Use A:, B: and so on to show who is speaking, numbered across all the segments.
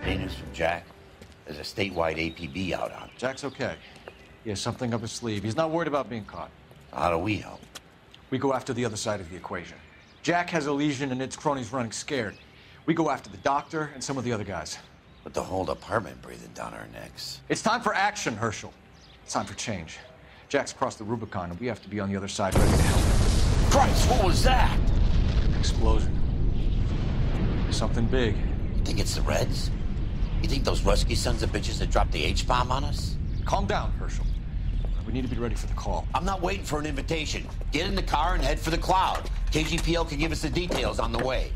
A: Any news from Jack? There's a statewide APB out on.
B: Jack's okay. He has something up his sleeve. He's not worried about being caught.
A: How do we help?
B: We go after the other side of the equation. Jack has a legion and its cronies running scared. We go after the doctor and some of the other guys.
A: With the whole department breathing down our necks.
B: It's time for action, Herschel. It's time for change. Jack's crossed the Rubicon, and we have to be on the other side ready to help.
A: Christ, what was that?
B: Explosion. Something big.
A: You think it's the Reds? You think those Rusky sons of bitches that dropped the H-bomb on us?
B: Calm down, Herschel. We need to be ready for the call.
A: I'm not waiting for an invitation. Get in the car and head for the cloud. KGPL can give us the details on the way.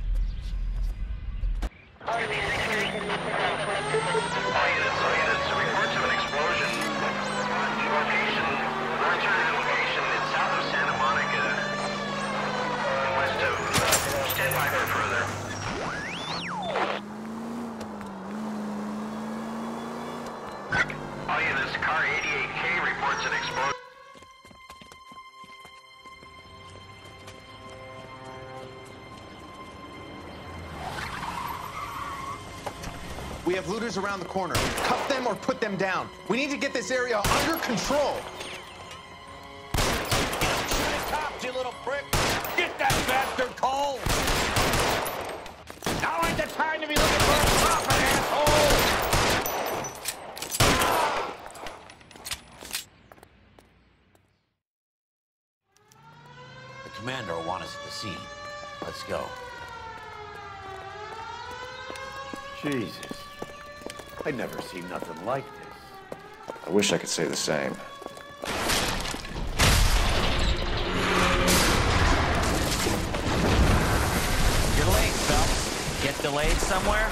C: All units, reports of an explosion. Location, military location. It's south of Santa Monica. West of, stand by for further. All units, car 88K reports an explosion.
D: We have looters around the corner. Cuff them or put them down. We need to get this area under control.
A: Shoot at cops, you little prick! Get that bastard cold! Now ain't the time to be looking for a profit, asshole! The commander will want us at the scene. Let's go. Jesus. I'd never seen nothing like this.
B: I wish I could say the same.
E: You're late, Phelps. Get delayed somewhere?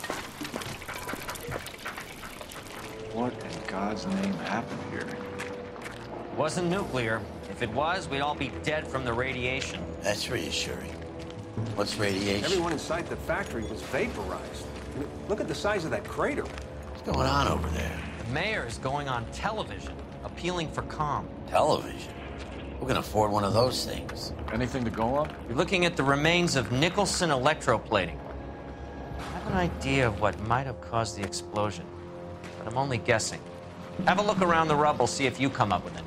B: What in God's name happened here?
E: Wasn't nuclear. If it was, we'd all be dead from the radiation.
A: That's reassuring. What's radiation?
F: Everyone inside the factory was vaporized. I mean, look at the size of that crater.
A: What's going on over there?
E: The mayor is going on television, appealing for calm.
A: Television? Who can afford one of those things?
B: Anything to go on?
E: You're looking at the remains of Nicholson Electroplating. I have an idea of what might have caused the explosion, but I'm only guessing. Have a look around the rubble, see if you come up with anything.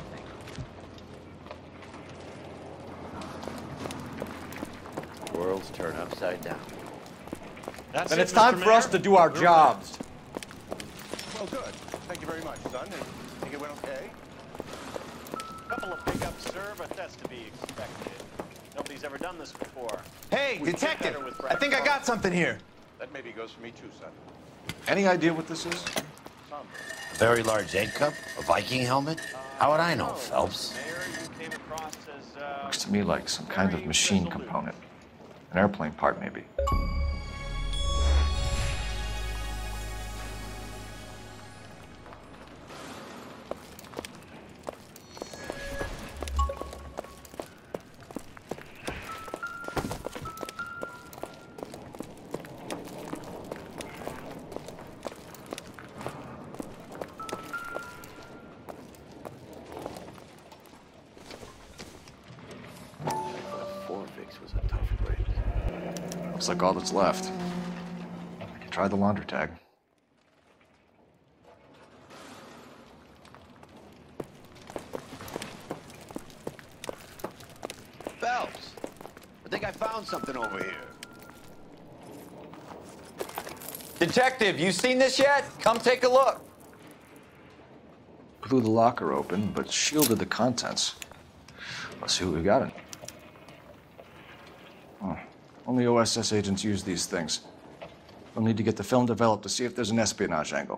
A: Worlds turn upside down.
B: Then it's time for us to do our jobs.
G: Well, good. Thank you very much, son. I think it went okay.
H: Couple of pickups, sir, but that's to be expected. Nobody's ever done this before.
D: Hey,
G: We
D: detective!
G: did better with
D: I think I got something here.
G: That maybe goes for me too, son.
B: Any idea what this is?
G: Some.
A: A very large egg cup? A Viking helmet? How would I know, Phelps?
H: Mayor, you came across as,
B: Looks to me like some kind of machine component. An airplane part, maybe.
A: Was a tough break.
B: Looks like all that's left. I can try the laundry tag.
A: Phelps, I think I found something over here.
I: Detective, you seen this yet? Come take a look.
B: Blew the locker open, but shielded the contents. Let's see what we got in. Oh, only OSS agents use these things. We'll need to get the film developed to see if there's an espionage angle.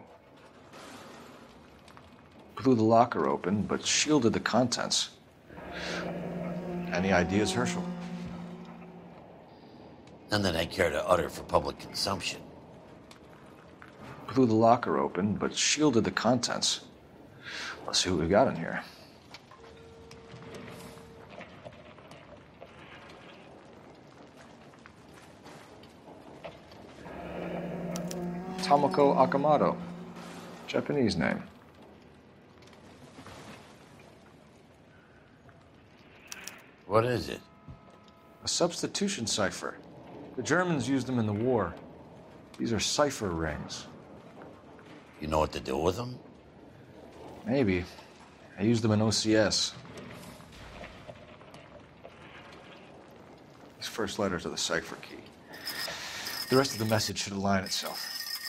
B: Blew the locker open, but shielded the contents. Any ideas, Herschel?
A: None that I care to utter for public consumption.
B: Blew the locker open, but shielded the contents. Let's see what we got in here. Tomoko Okamoto. Japanese name.
A: What is it?
B: A substitution cipher. The Germans used them in the war. These are cipher rings.
A: You know what to do with them?
B: Maybe. I used them in OCS. These first letters are the cipher key. The rest of the message should align itself.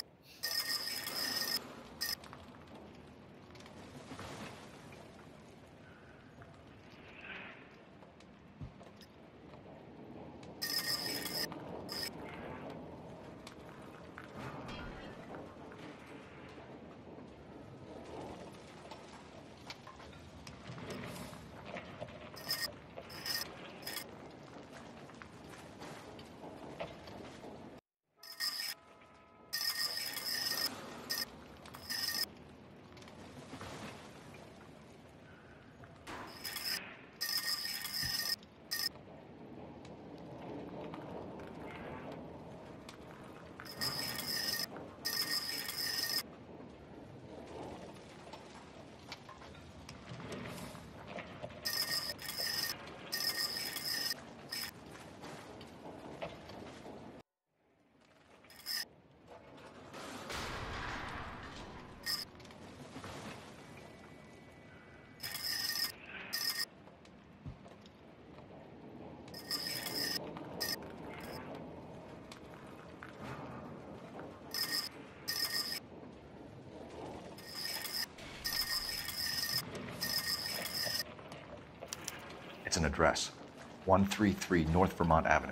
B: It's an address. 133 North Vermont Avenue.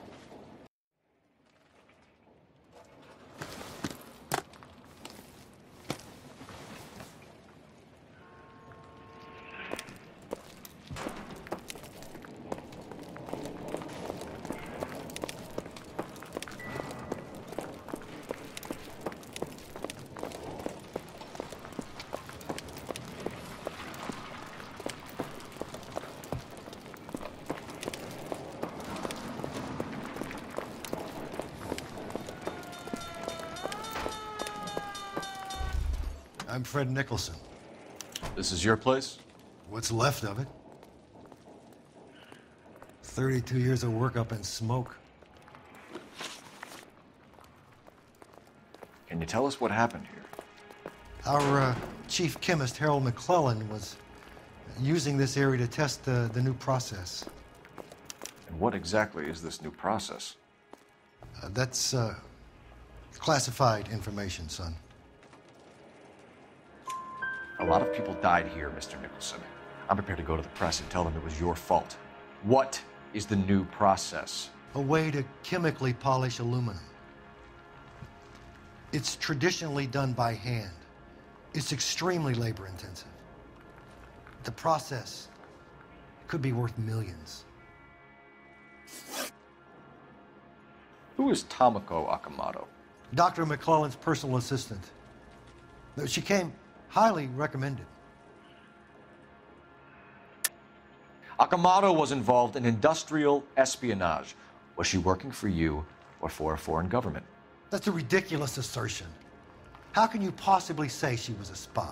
J: I'm Fred Nicholson.
B: This is your place?
J: What's left of it? 32 years of work up in smoke.
B: Can you tell us what happened here?
J: Our chief chemist, Harold McClellan, was using this area to test the new process.
B: And what exactly is this new process?
J: That's classified information, son.
B: A lot of people died here, Mr. Nicholson. I'm prepared to go to the press and tell them it was your fault. What is the new process?
J: A way to chemically polish aluminum. It's traditionally done by hand. It's extremely labor-intensive. The process could be worth millions.
B: Who is Tomoko Okamoto?
J: Dr. McClellan's personal assistant. She came highly recommended.
B: Okamoto was involved in industrial espionage. Was she working for you or for a foreign government?
J: That's a ridiculous assertion. How can you possibly say she was a spy?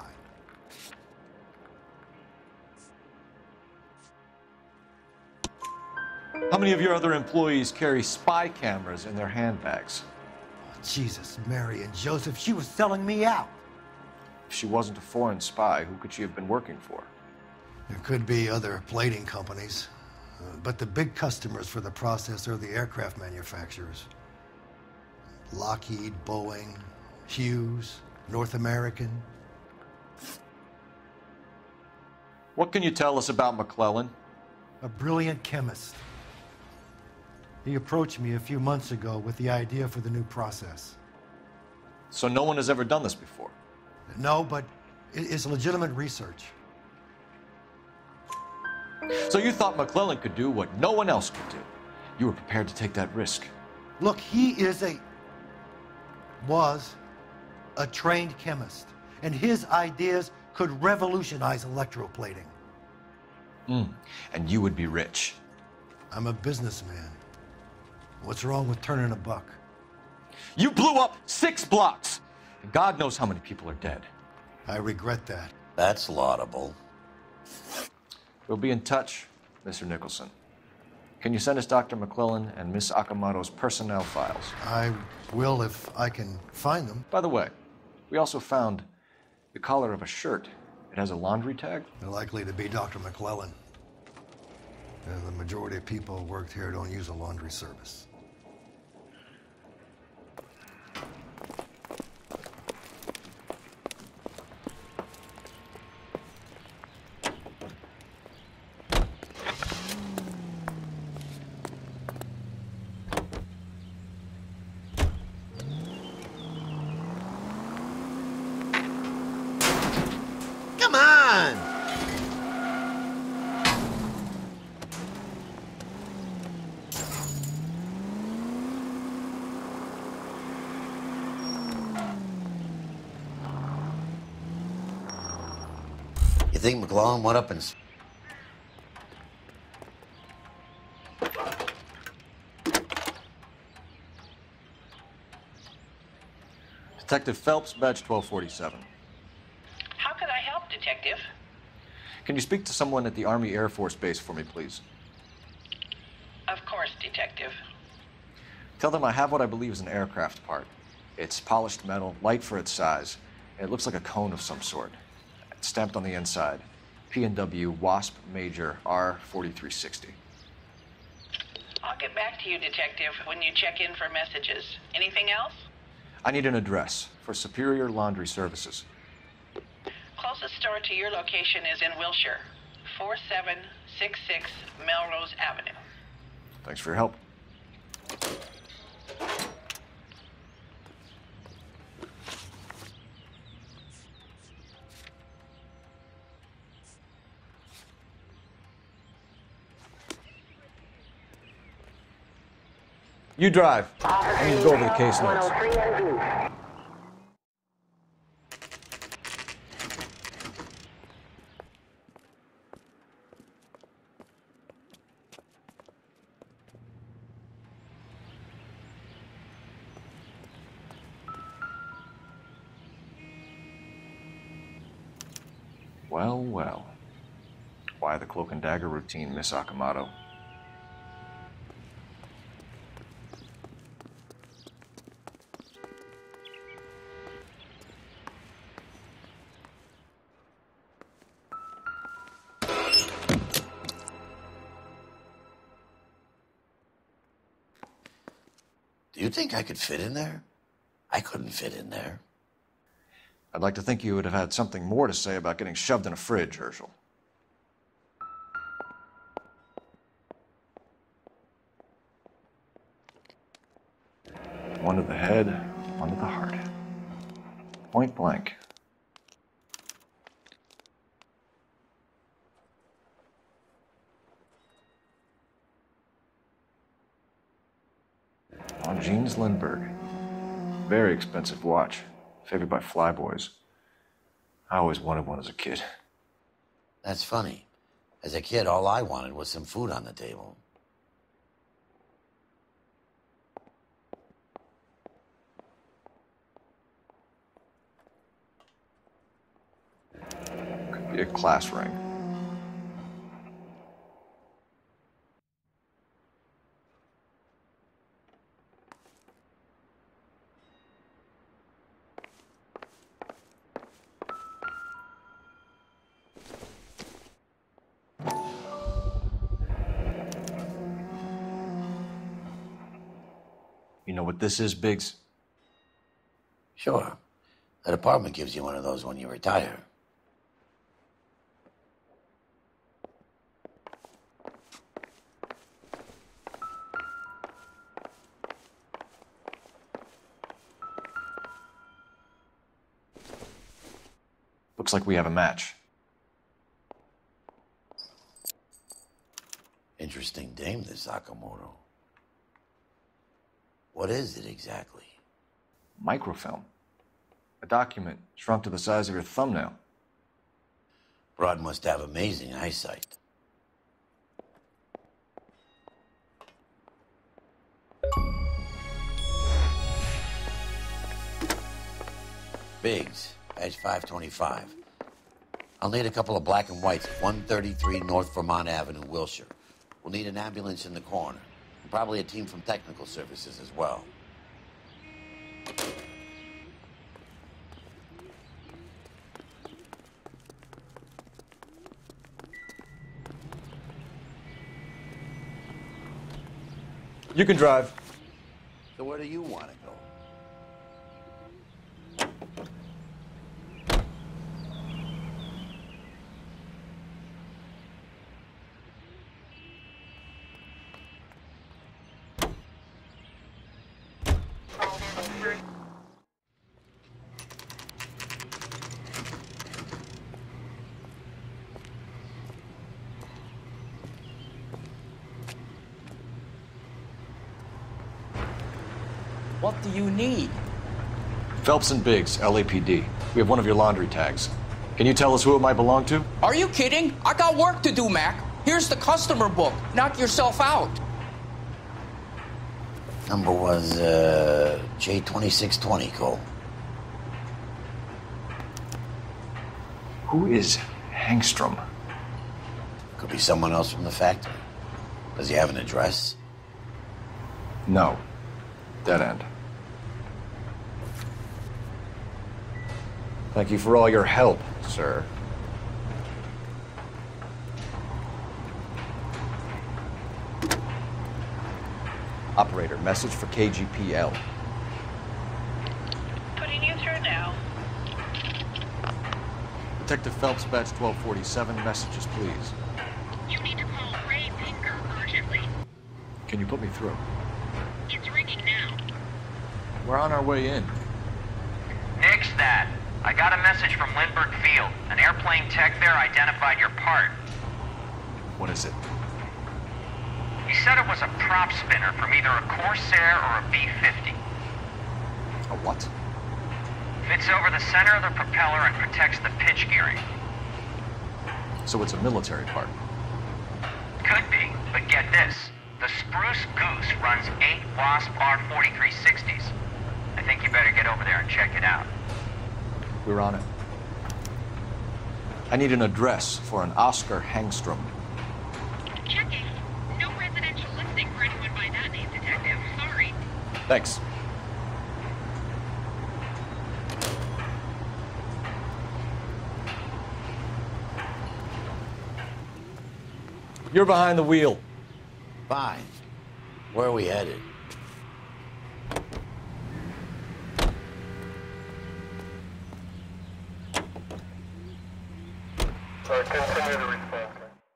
B: How many of your other employees carry spy cameras in their handbags?
J: Oh, Jesus, Mary and Joseph, she was selling me out.
B: If she wasn't a foreign spy, who could she have been working for?
J: There could be other plating companies, but the big customers for the process are the aircraft manufacturers. Lockheed, Boeing, Hughes, North American.
B: What can you tell us about McClellan?
J: A brilliant chemist. He approached me a few months ago with the idea for the new process.
B: So no one has ever done this before?
J: No, but it's legitimate research.
B: So you thought McClellan could do what no one else could do? You were prepared to take that risk?
J: Look, he was a trained chemist, and his ideas could revolutionize electroplating.
B: And you would be rich.
J: I'm a businessman. What's wrong with turning a buck?
B: You blew up 6 blocks! And God knows how many people are dead.
J: I regret that.
A: That's laudable.
B: We'll be in touch, Mr. Nicholson. Can you send us Dr. McClellan and Miss Okamoto's personnel files?
J: I will if I can find them.
B: By the way, We also found the collar of a shirt. It has a laundry tag.
J: They're likely to be Dr. McClellan. And the majority of people who worked here don't use a laundry service.
A: Come on! You think McClellan went up and...
B: Detective Phelps, badge 1247.
K: How can I help, Detective?
B: Can you speak to someone at the Army Air Force Base for me, please?
K: Of course, Detective.
B: Tell them I have what I believe is an aircraft part. It's polished metal, light for its size, and it looks like a cone of some sort. It's stamped on the inside. P&W Wasp Major R4360.
K: I'll get back to you, Detective, when you check in for messages. Anything else?
B: I need an address for Superior Laundry Services.
K: Closest store to your location is in Wilshire, 4766 Melrose Avenue.
B: Thanks for your help. You drive. I need to go over the case notes. Well, well. Why the cloak and dagger routine, Miss Okamoto?
A: Do you think I could fit in there? I couldn't fit in there.
B: I'd like to think you would have had something more to say about getting shoved in a fridge, Herschel. One to the head, one to the heart. Point blank. On Jeans Lindbergh. Very expensive watch. Favored by flyboys. I always wanted one as a kid.
A: That's funny. As a kid, all I wanted was some food on the table.
B: Could be a class ring. You know what this is, Biggs?
A: Sure. The department gives you one of those when you retire.
B: Looks like we have a match.
A: Interesting dame, this Okamoto. What is it exactly?
B: Microfilm. A document shrunk to the size of your thumbnail.
A: Broad must have amazing eyesight. Biggs, badge 525. I'll need a couple of black and whites at 133 North Vermont Avenue, Wilshire. We'll need an ambulance in the corner. And probably a team from technical services as well.
B: You can drive.
A: So where do you want to go?
L: What do you need?
B: Phelps and Biggs, LAPD. We have one of your laundry tags. Can you tell us who it might belong to?
L: Are you kidding? I got work to do, Mac. Here's the customer book. Knock yourself out.
A: Number was J2620, Cole.
B: Who is Hangstrom?
A: Could be someone else from the factory. Does he have an address?
B: No. Dead end. Thank you for all your help, sir. Operator, message for KGPL.
K: Putting you through now.
B: Detective Phelps, badge 1247, messages, please.
K: You need to call Ray Pinker urgently.
B: Can you put me through?
K: It's ringing now.
B: We're on our way in.
M: Nix that. I got a message from Lindbergh Field. An airplane tech there identified your part.
B: What is it?
M: He said it was a prop spinner from either a Corsair or a B-50.
B: A what?
M: Fits over the center of the propeller and protects the pitch gearing.
B: So it's a military part.
M: Could be, but get this. The Spruce Goose runs 8 Wasp R-4360s. I think you better get over there and check it out.
B: We're on it. I need an address for an Oscar Hangstrom.
K: Checking. No residential listing for anyone by that name, Detective. Sorry.
B: Thanks. You're behind the wheel.
A: Fine. Where are we headed?
G: Continue the response.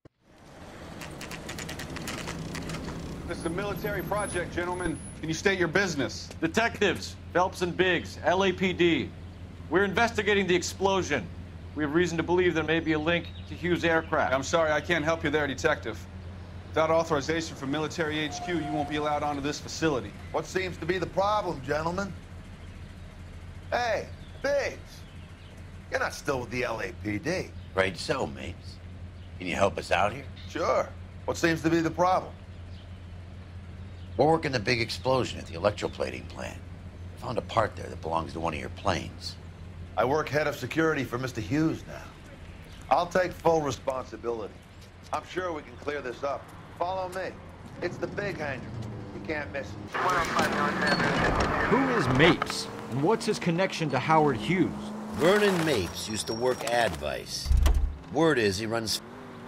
G: This is a military project, gentlemen. Can you state your business?
B: Detectives, Phelps and Biggs, LAPD. We're investigating the explosion. We have reason to believe there may be a link to Hughes' aircraft.
G: I'm sorry, I can't help you there, Detective. Without authorization from military HQ, you won't be allowed onto this facility.
N: What seems to be the problem, gentlemen? Hey, Biggs. You're not still with the LAPD.
A: Right so, mates. Can you help us out here?
N: Sure. What seems to be the problem?
A: We're working the big explosion at the electroplating plant. Found a part there that belongs to one of your planes.
N: I work head of security for Mr. Hughes now. I'll take full responsibility. I'm sure we can clear this up. Follow me. It's the big hangar. You can't miss it.
O: Who is Mapes, and what's his connection to Howard Hughes?
A: Vernon Mapes used to work Advice. Word is he runs...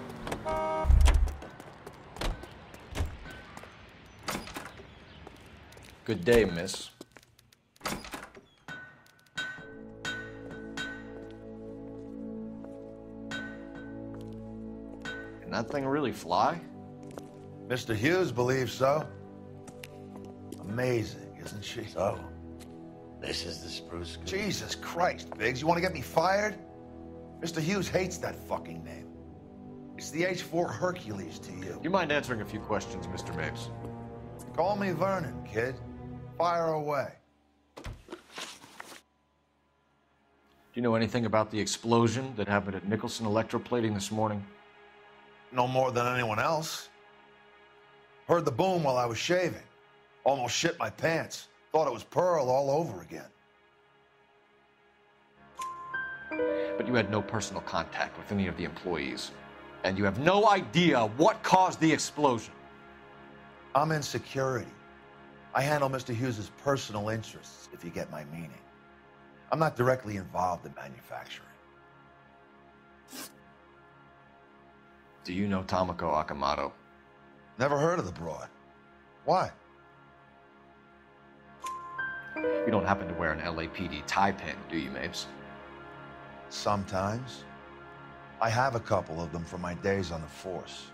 B: Good day, miss. Can that thing really fly?
N: Mr. Hughes believes so. Amazing, isn't she?
A: So, this is the Spruce Goose.
N: Jesus Christ, Biggs, you want to get me fired? Mr. Hughes hates that fucking name. It's the H-4 Hercules to you.
B: You mind answering a few questions, Mr. Mapes?
N: Call me Vernon, kid. Fire away.
B: Do you know anything about the explosion that happened at Nicholson Electroplating this morning?
N: No more than anyone else. Heard the boom while I was shaving. Almost shit my pants. Thought it was Pearl all over again.
B: But you had no personal contact with any of the employees. And you have no idea what caused the explosion.
N: I'm in security. I handle Mr. Hughes' personal interests, if you get my meaning. I'm not directly involved in manufacturing.
B: Do you know Tomoko Okamoto?
N: Never heard of the broad. Why?
B: You don't happen to wear an LAPD tie pin, do you, Mapes?
N: Sometimes. I have a couple of them from my days on the force.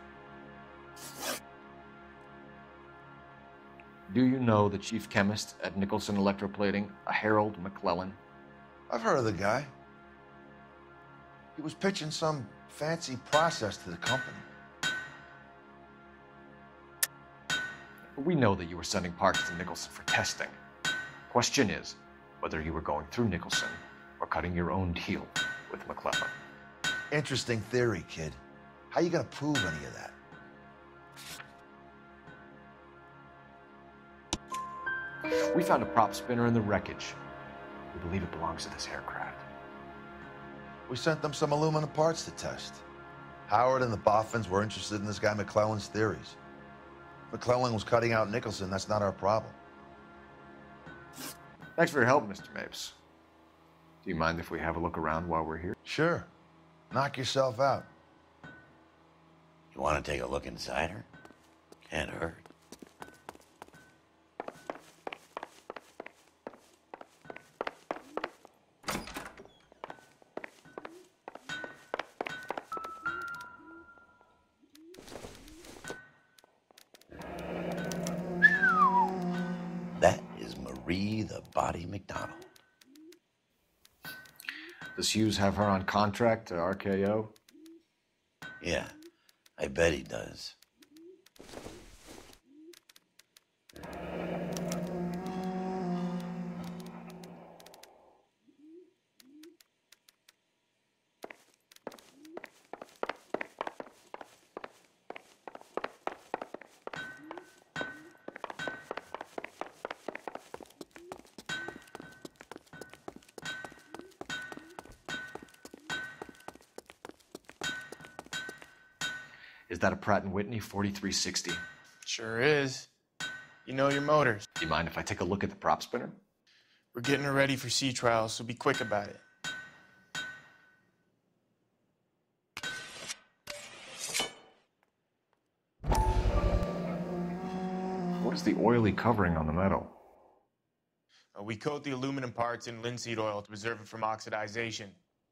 B: Do you know the chief chemist at Nicholson Electroplating, a Harold McClellan?
N: I've heard of the guy. He was pitching some fancy process to the company.
B: We know that you were sending parts to Nicholson for testing. Question is whether you were going through Nicholson or cutting your own deal with McClellan.
N: Interesting theory, kid. How you gonna prove any of that?
B: We found a prop spinner in the wreckage. We believe it belongs to this aircraft.
N: We sent them some aluminum parts to test. Howard and the Boffins were interested in this guy McClellan's theories. McClellan was cutting out Nicholson. That's not our problem.
B: Thanks for your help, Mr. Mapes. Do you mind if we have a look around while we're here?
N: Sure. Knock yourself out.
A: You want to take a look inside her? Can't hurt. That is Marie the Body McDonald.
B: Does Hughes have her on contract to RKO?
A: Yeah, I bet he does.
B: Is that a Pratt & Whitney 4360?
P: Sure is. You know your motors.
B: Do you mind if I take a look at the prop spinner?
P: We're getting her ready for sea trials, so be quick about it.
B: What is the oily covering on the metal?
P: We coat the aluminum parts in linseed oil to preserve it from oxidization.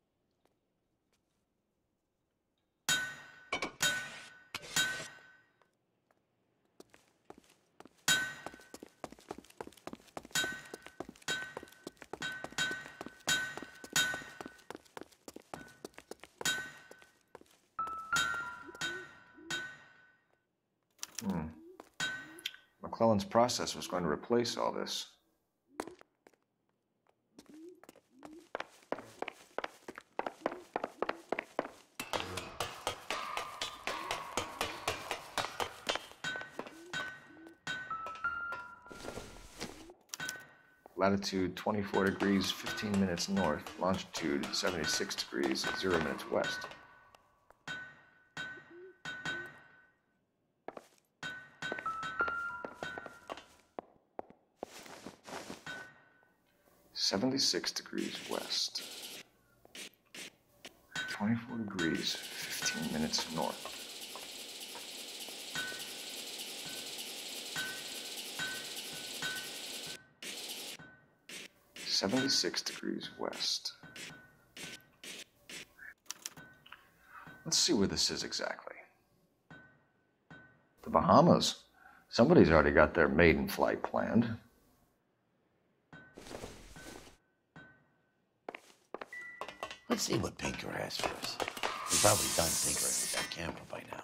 B: McClellan's process was going to replace all this. Latitude 24 degrees, 15 minutes north. Longitude 76 degrees, 0 minutes west. (76 degrees west, 24 degrees, 15 minutes north. (76 degrees west. Let's see where this is exactly. The Bahamas. Somebody's already got their maiden flight planned.
A: Let's see what Pinker has for us. We've probably done tinkering with that camera by now.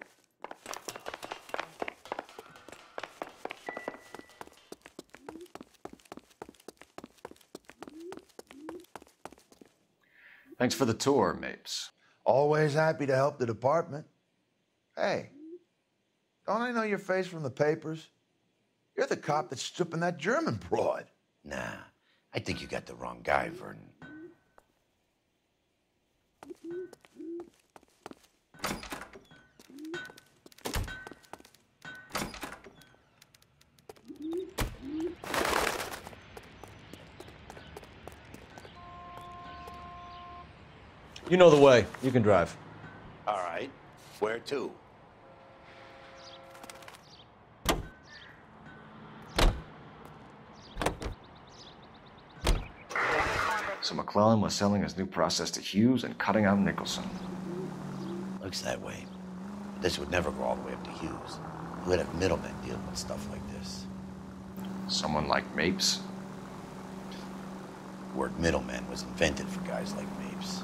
B: Thanks for the tour, Mapes.
N: Always happy to help the department. Hey, don't I know your face from the papers? You're the cop that's stripping that German broad.
A: Nah, I think you got the wrong guy, Vernon.
B: You know the way. You can drive.
A: All right. Where to?
B: So McClellan was selling his new process to Hughes and cutting out Nicholson.
A: Looks that way. But this would never go all the way up to Hughes. He would have middlemen dealing with stuff like this.
B: Someone like Mapes?
A: The word middleman was invented for guys like Mapes.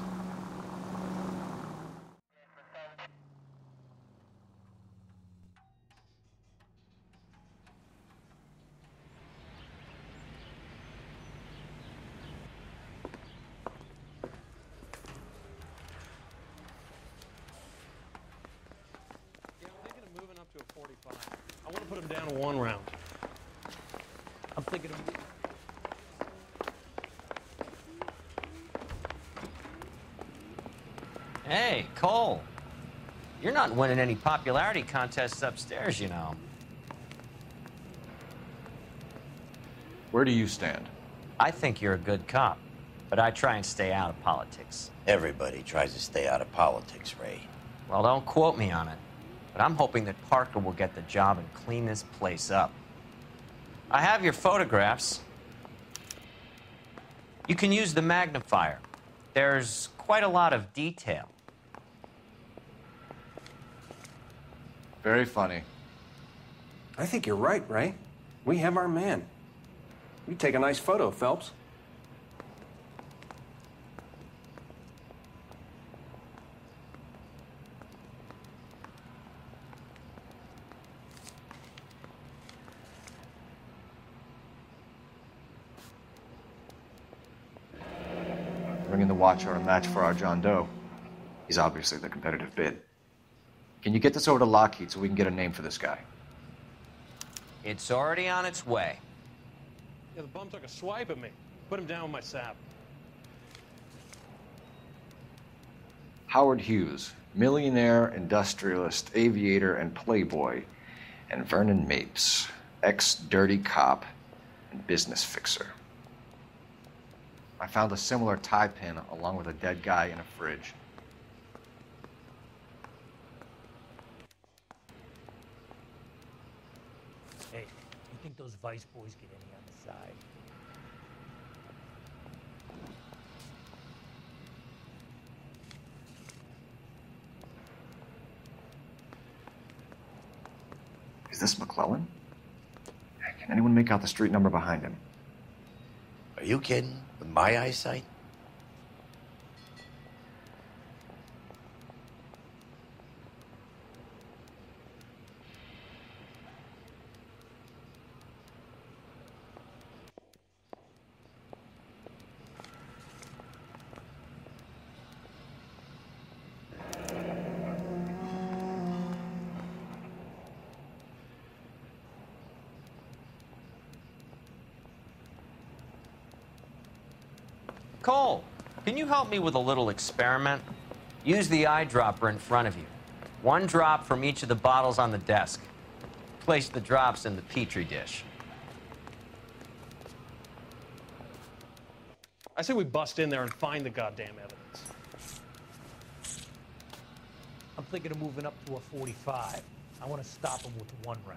Q: To a 45. I want to put him down to 1 round. I'm thinking of...
E: Hey, Cole. You're not winning any popularity contests upstairs, you know.
B: Where do you stand?
E: I think you're a good cop, but I try and stay out of politics.
A: Everybody tries to stay out of politics, Ray.
E: Well, don't quote me on it. But I'm hoping that Parker will get the job and clean this place up. I have your photographs. You can use the magnifier. There's quite a lot of detail.
B: Very funny.
F: I think you're right, Ray. We have our man. You take a nice photo, Phelps.
B: Bringing the Watcher a match for our John Doe. He's obviously the competitive bid. Can you get this over to Lockheed so we can get a name for this guy?
E: It's already on its way.
Q: Yeah, the bum took a swipe at me. Put him down with my sap.
B: Howard Hughes, millionaire, industrialist, aviator, and playboy. And Vernon Mapes, ex-dirty cop and business fixer. I found a similar tie pin along with a dead guy in a fridge.
R: Hey, you think those Vice boys get any on the side?
B: Is this McClellan? Can anyone make out the street number behind him?
A: Are you kidding? With my eyesight?
E: Cole, can you help me with a little experiment? Use the eyedropper in front of you. 1 drop from each of the bottles on the desk. Place the drops in the Petri dish.
Q: I say we bust in there and find the goddamn evidence.
R: I'm thinking of moving up to a 45. I want to stop him with 1 round.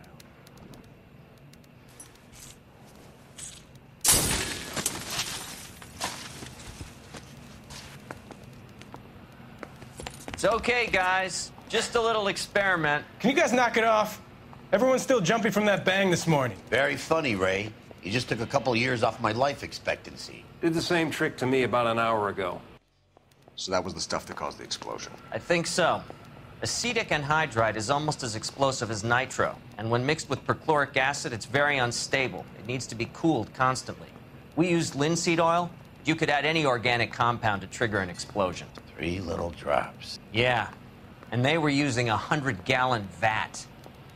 E: It's okay, guys. Just a little experiment.
P: Can you guys knock it off? Everyone's still jumpy from that bang this morning.
A: Very funny, Ray. You just took a couple of years off my life expectancy.
F: Did the same trick to me about an hour ago.
B: So that was the stuff that caused the explosion.
E: I think so. Acetic anhydride is almost as explosive as nitro, and when mixed with perchloric acid, it's very unstable. It needs to be cooled constantly. We used linseed oil. You could add any organic compound to trigger an explosion.
A: 3 little drops.
E: Yeah, and they were using a 100-gallon vat.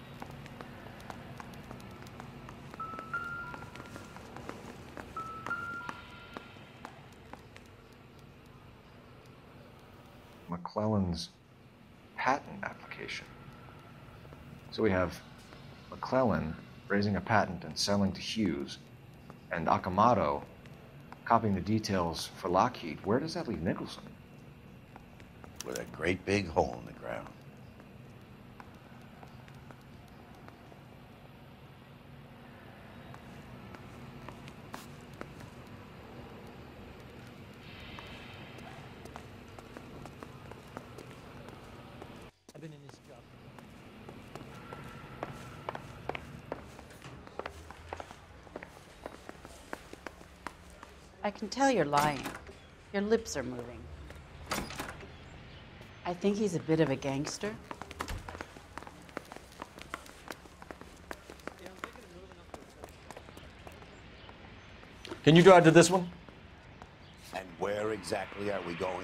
B: McClellan's patent application. So we have McClellan raising a patent and selling to Hughes, and Okamoto copying the details for Lockheed. Where does that leave Nicholson?
A: With a great big hole in the ground.
S: I can tell you're lying. Your lips are moving. I think he's a bit of a gangster.
B: Can you drive to this one?
A: And where exactly are we going?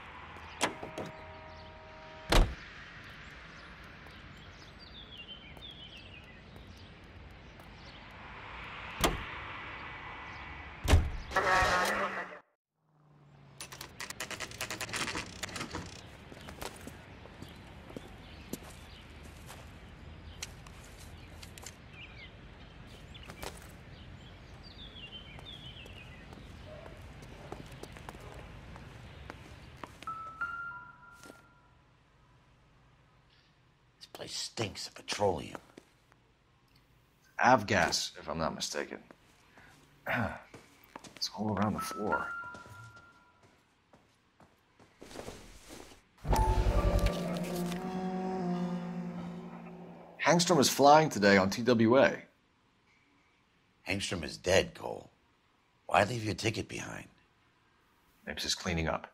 A: This place stinks of petroleum.
B: Avgas, if I'm not mistaken. It's all around the floor. Hangstrom is flying today on TWA.
A: Hangstrom is dead, Cole. Why leave your ticket behind?
B: Mapes is cleaning up.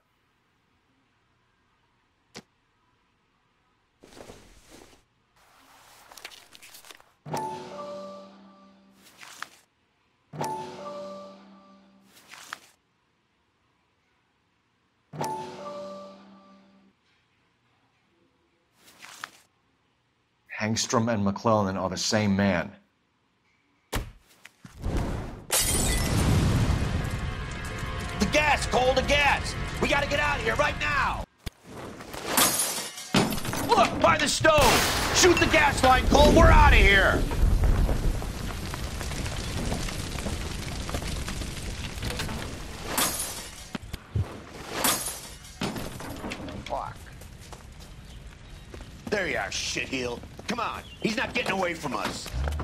B: Hangstrom and McClellan are the same man.
A: The gas, Cole, the gas! We gotta get out of here right now! Look, by the stove! Shoot the gas line, Cole, we're out of here! Fuck. There you are, shitheel. Come on, he's not getting away from us.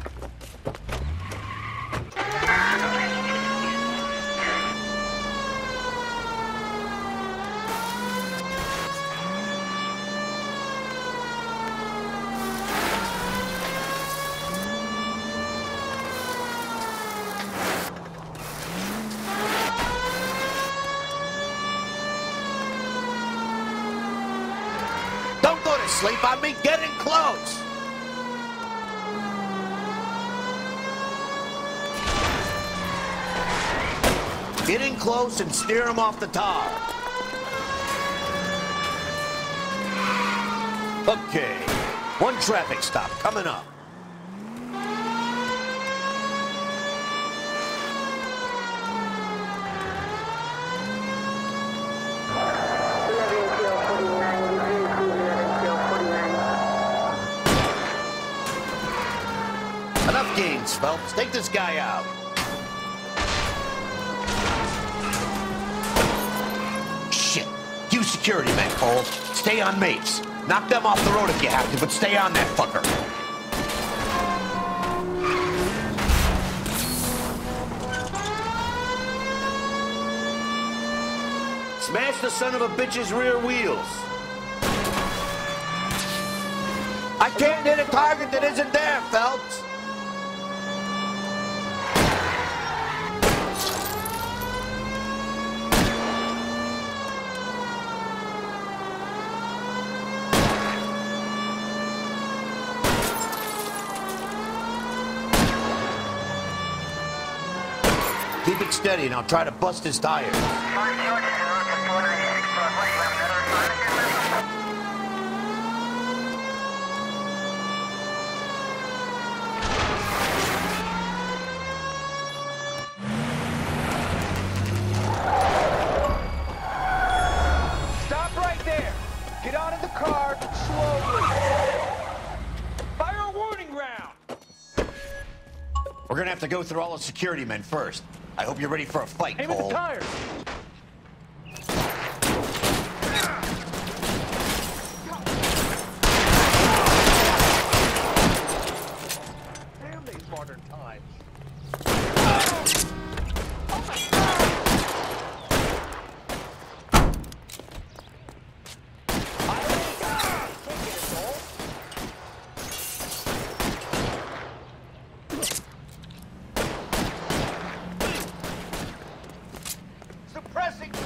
A: Don't go to sleep on me, get in close! Get in close and steer him off the tar. Okay, one traffic stop coming up. Enough games, Phelps. Take this guy out. Shit. You security men, Cole. Stay on Mapes. Knock them off the road if you have to, but stay on that fucker. Smash the son of a bitch's rear wheels. I can't hit a target that isn't there, Phelps. Keep it steady and I'll try to bust his tires.
T: Stop right there. Get out of the car slowly. Fire a warning round.
A: We're gonna have to go through all the security men first. I hope you're ready for a fight,
T: Aim at
A: Cole.
T: the tires. Damn these modern times.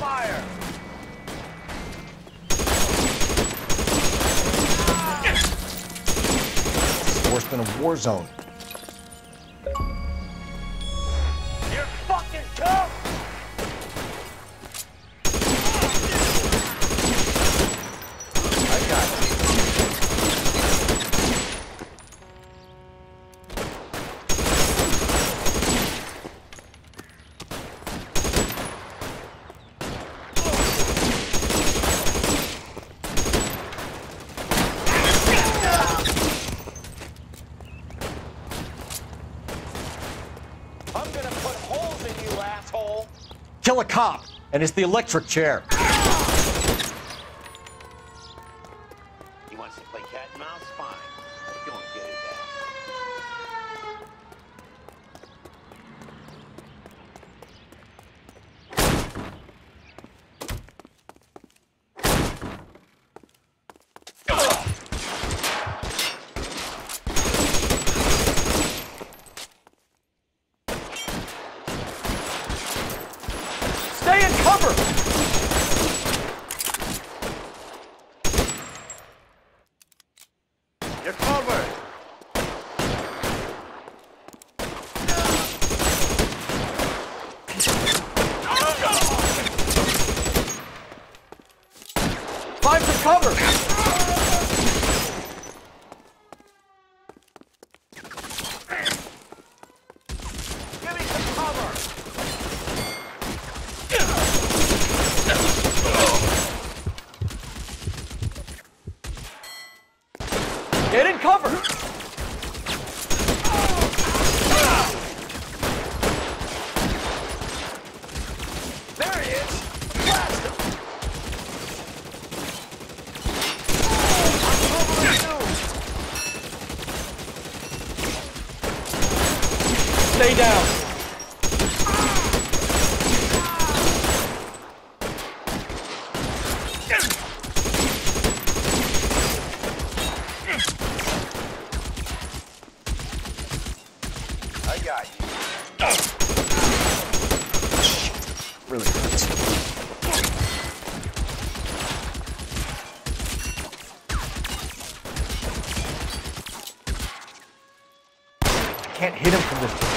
T: fire!
B: It's worse than a war zone.
T: You're fucking tough!
B: I got you.
T: I'm gonna put holes in you, asshole!
O: Kill a cop, and it's the electric chair.
A: He wants to play cat and mouse? Fine. Go and get his ass.
O: Stay in cover!
T: You're covered!
O: Find some cover!
T: Give me some cover!
O: Get in cover!
T: There he is! Blast him! I'm covering you!
O: Stay down!
T: I got you.
B: Really hurts.
O: I can't hit him from this.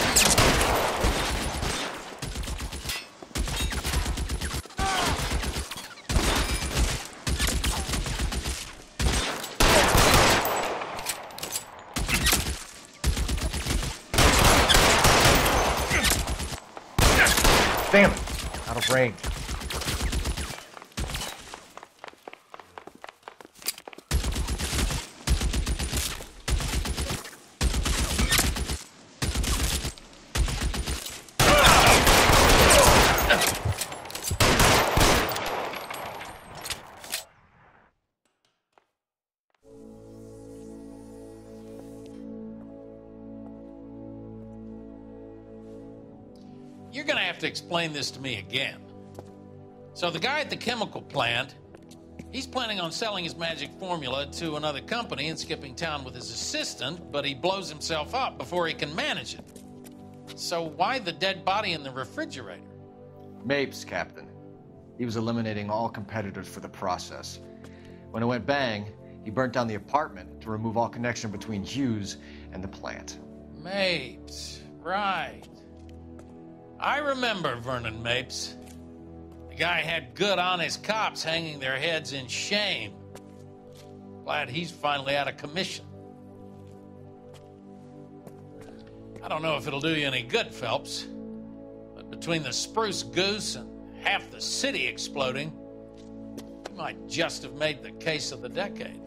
O: Damn it! Out of range.
U: You're gonna have to explain this to me again. So the guy at the chemical plant, he's planning on selling his magic formula to another company and skipping town with his assistant, but he blows himself up before he can manage it. So why the dead body in the refrigerator?
B: Mapes, Captain. He was eliminating all competitors for the process. When it went bang, he burnt down the apartment to remove all connection between Hughes and the plant.
U: Mapes, right. I remember Vernon Mapes. The guy had good, honest cops hanging their heads in shame. Glad he's finally out of commission. I don't know if it'll do you any good, Phelps, but between the Spruce Goose and half the city exploding, you might just have made the case of the decade.